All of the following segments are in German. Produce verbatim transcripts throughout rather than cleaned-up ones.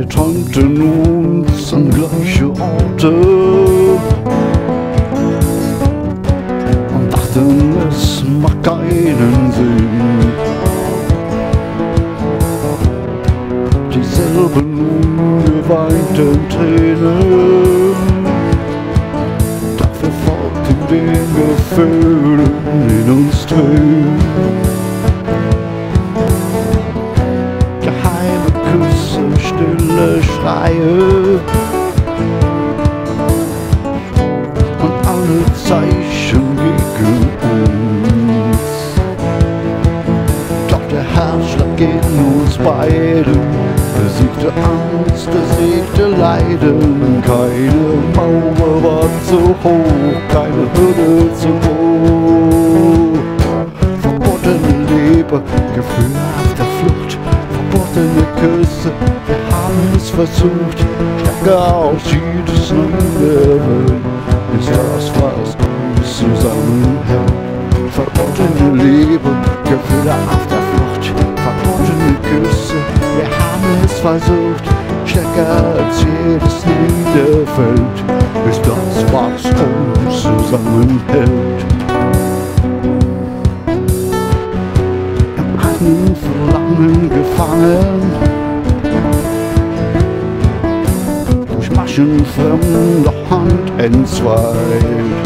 Wir träumten uns an gleiche Orte und dachten, es macht keinen Sinn. Dieselben ungeweinten Tränen, dafür folgten den Gefühlen in uns drin. Geheime Küsse, stille Schreie und alle Zeichen gegen uns. Doch der Herzschlag in uns beiden besiegte Angst, besiegte Leiden. Keine Mauer war zu hoch, keine Hürde zu hoch. Verbotene Liebe, Gefühle auf der Flucht, verbotene Küsse, wir haben es versucht. Stärker aus jedes neue Welt ist das, was uns zusammenhält. Verbotene Liebe, Gefühle auf der Flucht, verbotene Küsse, wir haben es versucht. Stärker als jedes Niederfeld ist das, was uns zusammenhält. Im eigenen Verlangen gefangen, durch Maschen fremder Hand entzweit.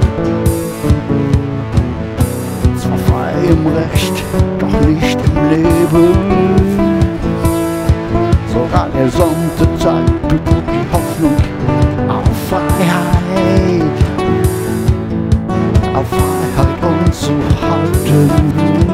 Zwar frei im Recht, doch nicht im Leben. Sogar der Sonntagszeit blüht die Hoffnung auf Freiheit, auf Freiheit uns zu halten.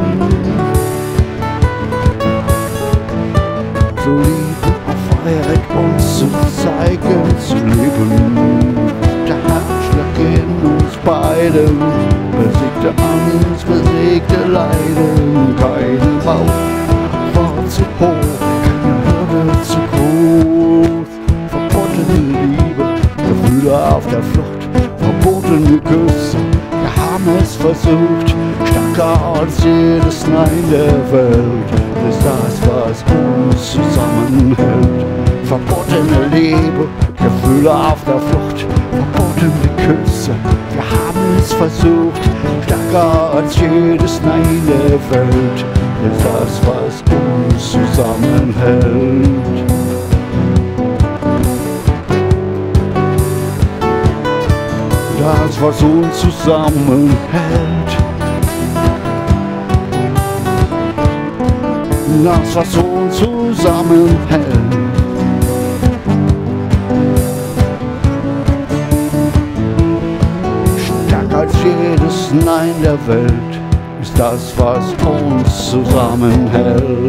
Zu lieben, auf Freiheit uns zu zeigen, zu leben. Der Herzschlag in uns beiden besiegte Angst, besiegte Leiden. Keine Mauer war zu hoch, zu groß. Verbotene Liebe, Gefühle auf der Flucht, verbotene Küsse, wir haben es versucht. Stärker als jedes Nein der Welt ist das, was uns zusammenhält. Verbotene Liebe, Gefühle auf der Flucht, verbotene Küsse, wir haben es versucht. Stärker als jedes Nein der Welt ist das, was uns zusammenhält. Das, was uns zusammenhält. Das, was uns zusammenhält. Stärker als jedes Nein der Welt ist das, was uns zusammenhält.